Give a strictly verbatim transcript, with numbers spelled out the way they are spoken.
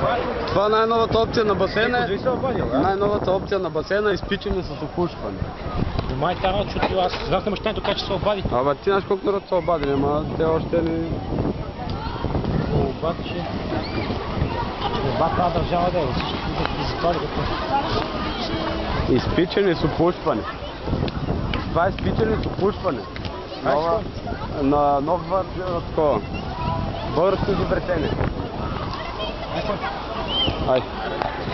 Това е най-новата опция на басейна. Ти се обадил, а? Най-новата опция на басейна е изпичане с опушване. Май тара, защото аз знах на мъщането как ще се обади. Ама ти знаеш колко народ са обадили, ама те още не... Обаче... Еба тази държава да е, всички да се затвари като... Изпичане с опушване. Това е изпичане с опушване. Нова... На нов такова. Българско изобретение. Ай.